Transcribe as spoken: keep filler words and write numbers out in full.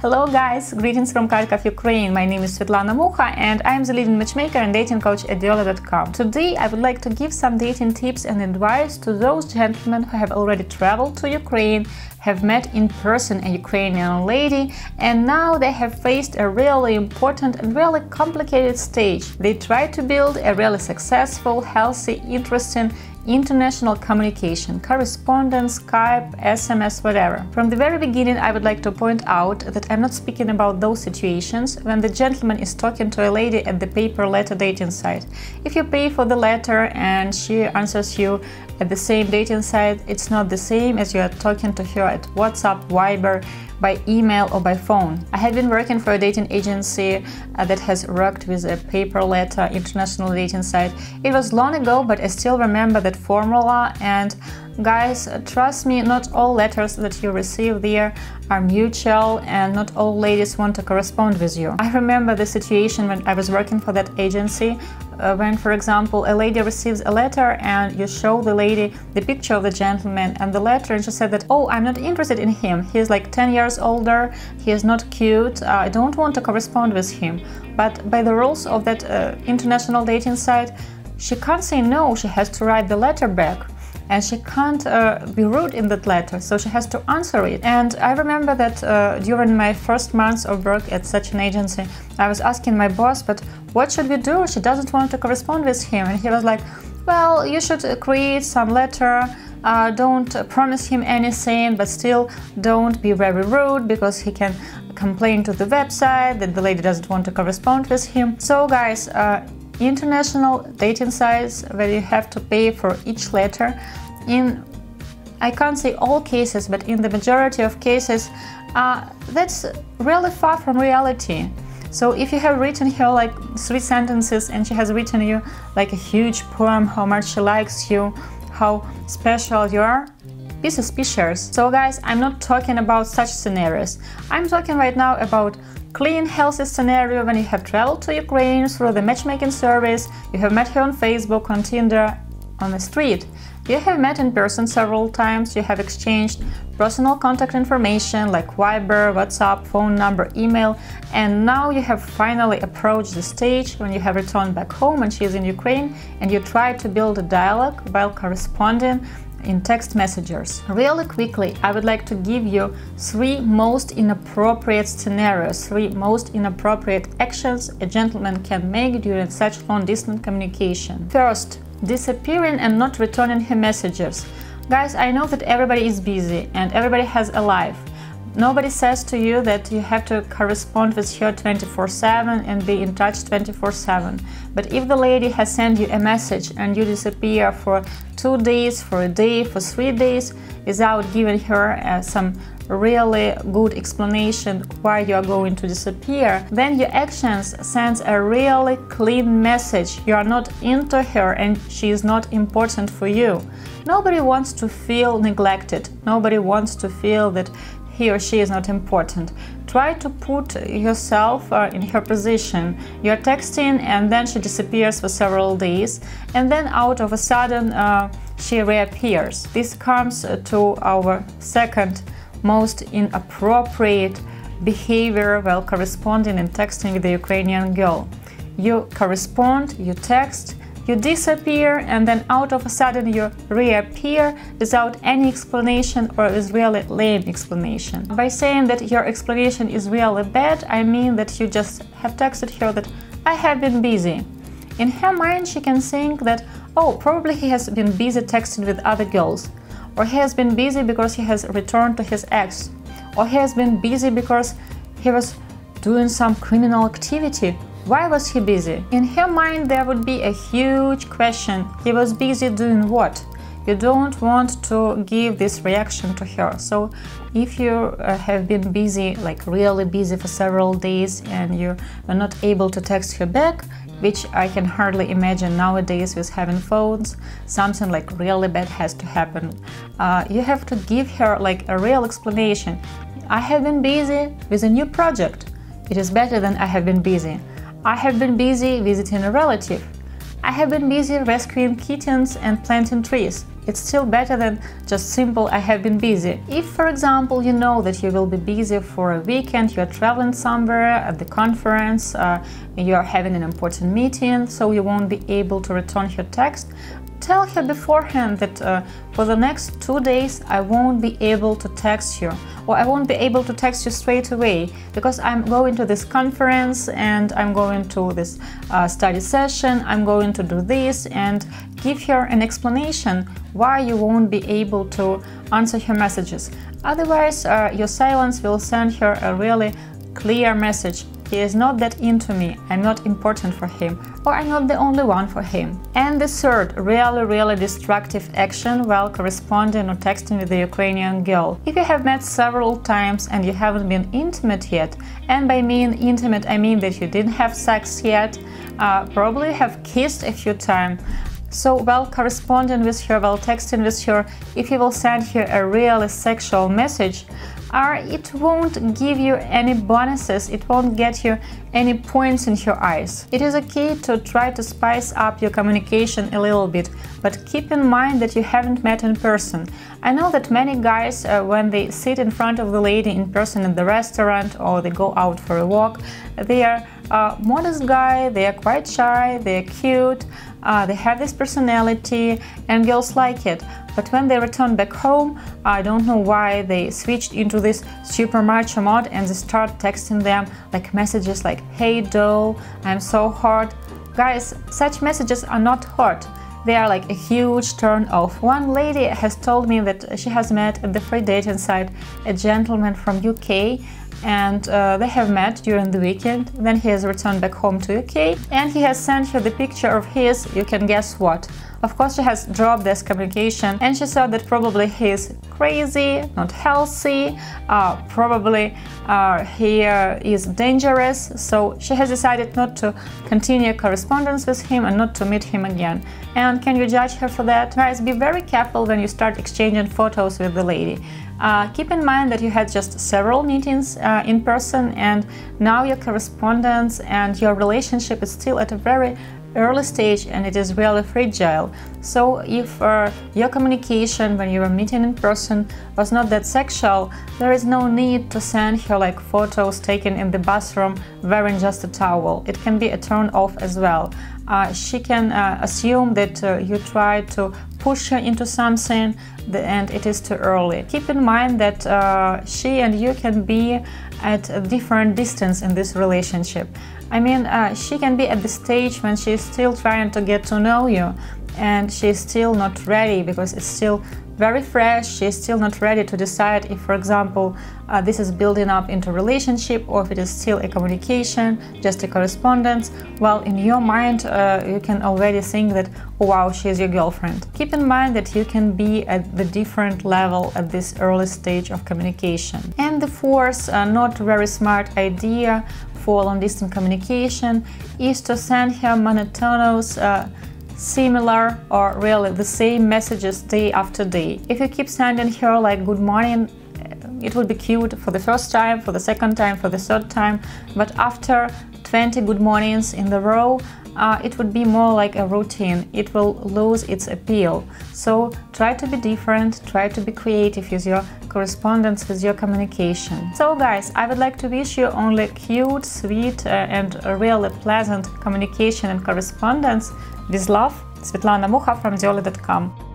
Hello guys, greetings from Kharkov, Ukraine. My name is Svetlana Mucha and I am the leading matchmaker and dating coach at Diolli dot com. Today I would like to give some dating tips and advice to those gentlemen who have already traveled to Ukraine, have met in person a Ukrainian lady, and now they have faced a really important and really complicated stage. They try to build a really successful, healthy, interesting international communication, correspondence, Skype, S M S, whatever. From the very beginning, I would like to point out that I'm not speaking about those situations when the gentleman is talking to a lady at the paper letter dating site. If you pay for the letter and she answers you at the same dating site, it's not the same as you are talking to her at WhatsApp, Viber, by email or by phone. I have been working for a dating agency uh, that has worked with a paper letter international dating site. It was long ago, but I still remember that formula. And guys, trust me, not all letters that you receive there are mutual and not all ladies want to correspond with you. I remember the situation when I was working for that agency uh, when, for example, a lady receives a letter and you show the lady the picture of the gentleman and the letter, and she said that, oh, I'm not interested in him. He's like ten years older, he is not cute, uh, I don't want to correspond with him. But by the rules of that uh, international dating site, she can't say no, she has to write the letter back. And she can't uh, be rude in that letter, so she has to answer it. And I remember that uh, during my first months of work at such an agency, I was asking my boss, but what should we do? She doesn't want to correspond with him. And he was like, well, you should create some letter, uh, don't uh, promise him anything, but still don't be very rude, because he can complain to the website that the lady doesn't want to correspond with him. So guys, uh, international dating sites where you have to pay for each letter, in I can't say all cases, but in the majority of cases, uh, that's really far from reality. So if you have written her like three sentences and she has written you like a huge poem, how much she likes you, how special you are, be suspicious. So guys, I'm not talking about such scenarios. I'm talking right now about clean, healthy scenario when you have traveled to Ukraine through the matchmaking service, you have met her on Facebook, on Tinder, on the street. You have met in person several times, you have exchanged personal contact information like Viber, WhatsApp, phone number, email, and now you have finally approached the stage when you have returned back home and she is in Ukraine, and you try to build a dialogue while corresponding in text messages. Really quickly, I would like to give you three most inappropriate scenarios, three most inappropriate actions a gentleman can make during such long-distance communication. First, disappearing and not returning her messages. Guys, I know that everybody is busy and everybody has a life. Nobody says to you that you have to correspond with her twenty-four seven and be in touch twenty-four seven. But if the lady has sent you a message and you disappear for two days, for a day, for three days, without giving her uh, some really good explanation why you are going to disappear, then your actions sends a really clean message. You are not into her and she is not important for you. Nobody wants to feel neglected. Nobody wants to feel that he or she is not important. Try to put yourself uh, in her position. You're texting and then she disappears for several days, and then out of a sudden uh, she reappears. This comes to our second most inappropriate behavior while corresponding and texting with the Ukrainian girl. You correspond, you text, you disappear, and then out of a sudden you reappear without any explanation or with really lame explanation. By saying that your explanation is really bad, I mean that you just have texted her that I have been busy. In her mind she can think that, oh, probably he has been busy texting with other girls, or he has been busy because he has returned to his ex, or he has been busy because he was doing some criminal activity. Why was he busy? In her mind there would be a huge question. He was busy doing what? You don't want to give this reaction to her. So if you uh, have been busy, like really busy for several days, and you are not able to text her back, which I can hardly imagine nowadays with having phones, something like really bad has to happen. Uh, you have to give her like a real explanation. I have been busy with a new project. It is better than I have been busy. I have been busy visiting a relative. I have been busy rescuing kittens and planting trees. It's still better than just simple "I have been busy." If, for example, you know that you will be busy for a weekend, you're traveling somewhere at the conference, uh, you're having an important meeting, so you won't be able to return her text, tell her beforehand that uh, for the next two days I won't be able to text you, or I won't be able to text you straight away because I'm going to this conference and I'm going to this uh, study session, I'm going to do this, and give her an explanation why you won't be able to answer her messages. Otherwise, uh, your silence will send her a really clear message. He is not that into me, I'm not important for him, or I'm not the only one for him. And the third really, really destructive action while corresponding or texting with the Ukrainian girl. If you have met several times and you haven't been intimate yet, and by being intimate I mean that you didn't have sex yet, uh, probably have kissed a few times, so while corresponding with her, while texting with her, if you will send her a really sexual message, Uh, it won't give you any bonuses, it won't get you any points in your eyes. It is okay to try to spice up your communication a little bit, but keep in mind that you haven't met in person. I know that many guys, uh, when they sit in front of the lady in person in the restaurant or they go out for a walk, they are a modest guy, they are quite shy, they are cute, uh, they have this personality, and girls like it. But when they return back home, I don't know why they switched into this super macho mode and they start texting them like messages like "Hey doll, I'm so hot." Guys, such messages are not hot. They are like a huge turn off. One lady has told me that she has met at the free dating site a gentleman from U K, and uh, they have met during the weekend. Then he has returned back home to U K and he has sent her the picture of his, you can guess what. Of course, she has dropped this communication and she thought that probably he is crazy, not healthy, uh, probably uh, he uh, is dangerous, so she has decided not to continue correspondence with him and not to meet him again. And can you judge her for that? Guys, be very careful when you start exchanging photos with the lady. Uh, keep in mind that you had just several meetings uh, in person, and now your correspondence and your relationship is still at a very early stage and it is really fragile. So if uh, your communication when you were meeting in person was not that sexual, there is no need to send her like photos taken in the bathroom wearing just a towel. It can be a turn off as well. Uh, she can uh, assume that uh, you try to push her into something and it is too early. Keep in mind that uh, she and you can be at a different distance in this relationship. I mean, uh, she can be at the stage when she's still trying to get to know you and she's still not ready because it's still very fresh. She's still not ready to decide if, for example, uh, this is building up into a relationship or if it is still a communication, just a correspondence. Well, in your mind, uh, you can already think that, oh, wow, she's your girlfriend. Keep in mind that you can be at the different level at this early stage of communication. And the fourth, uh, not very smart idea for long-distance communication is to send her monotonous, uh, similar or really the same messages day after day. If you keep sending her like good morning, it would be cute for the first time, for the second time, for the third time, but after twenty good mornings in the row, uh, it would be more like a routine. It will lose its appeal. So try to be different, try to be creative with your correspondence, with your communication. So guys, I would like to wish you only cute, sweet uh, and really pleasant communication and correspondence. With love, Svetlana Mukha from Diolli dot com.